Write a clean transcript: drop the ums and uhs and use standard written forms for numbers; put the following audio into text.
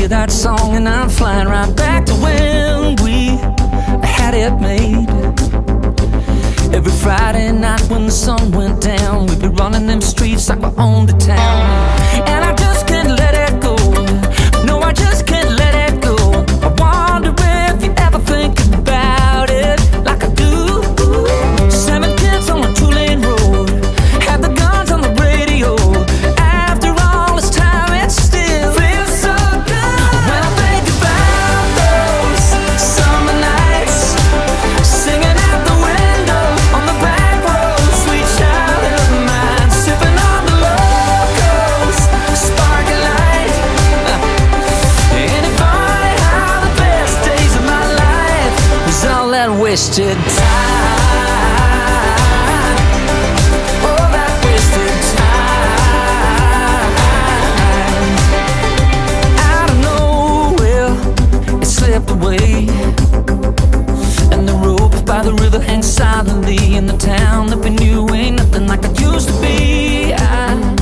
that song and I'm flying right back to when we had it made. Every Friday night when the sun went down, we'd be running them streets like we owned the town. And I just can't let it go. No, I just can't let it go. I wonder if you ever think about it like I do. 7 kids on a 2-lane road, had the guns on the radio. After all this time, it still feels so good. When I think about those summer nights, singing out the window on the back road, sweet child of mine, sipping on the locals, sparkling light. Anybody, how the best days of my life was all that wasted time. All that wasted time. Out of nowhere, it slipped away, and the rope by the river hangs silently in the town that we knew ain't nothing like it used to be.